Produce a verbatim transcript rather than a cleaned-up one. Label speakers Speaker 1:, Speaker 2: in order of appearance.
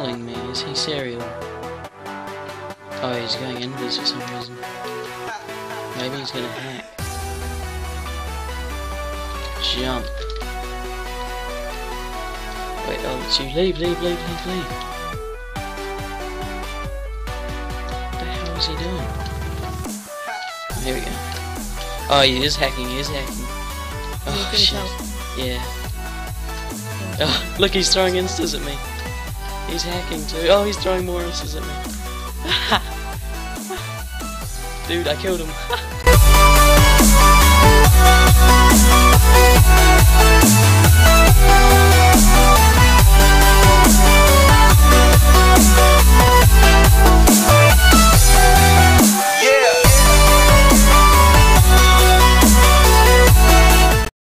Speaker 1: following me? Is he serial? Oh, he's going invis for some reason. Maybe he's gonna hack. Jump. Wait, oh, it's you. Leave, leave, leave, leave, leave. What the hell is he doing? Here we go. Oh, he is hacking, he is hacking. Oh, shit. Yeah. Oh, look, he's throwing instas at me. He's hacking too. Oh, he's throwing more instas at me. Dude, I killed him.